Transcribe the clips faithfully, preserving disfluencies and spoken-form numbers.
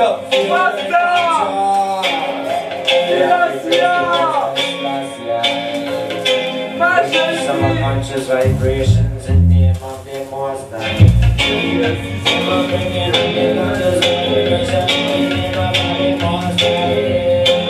up. Some unconscious vibrations in the name of the Master. Some are bringing unconscious vibrations in the name of the Master.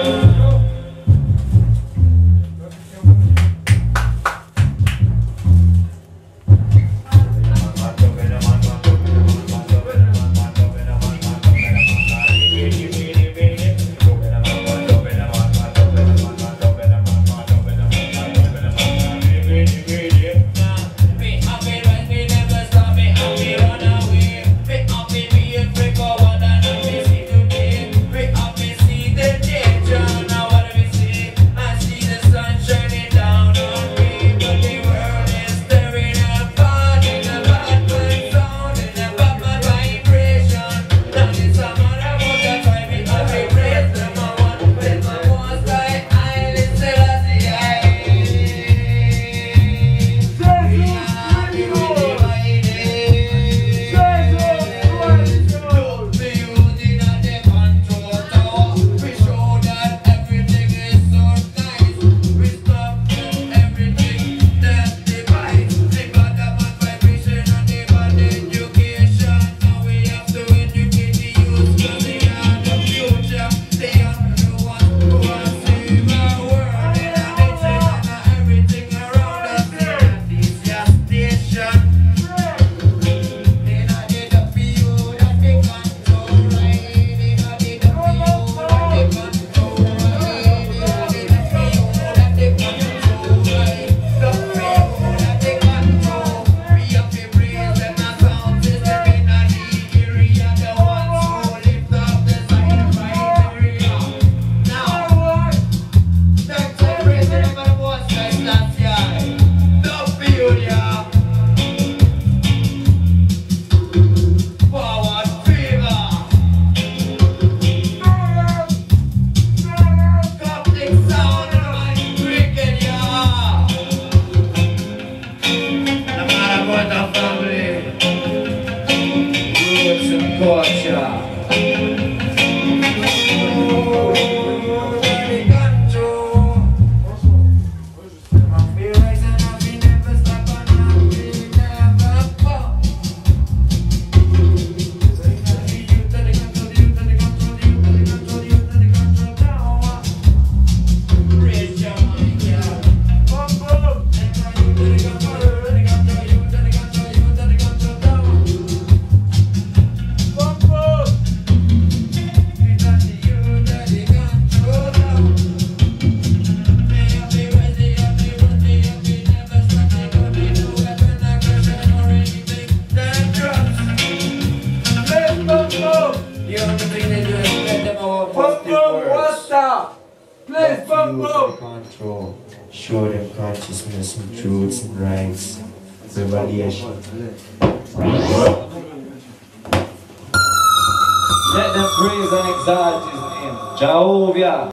Please, bum bum. Control. Show them consciousness and truths and rights. Revelation. Let them praise and exalt his name. Jehovah.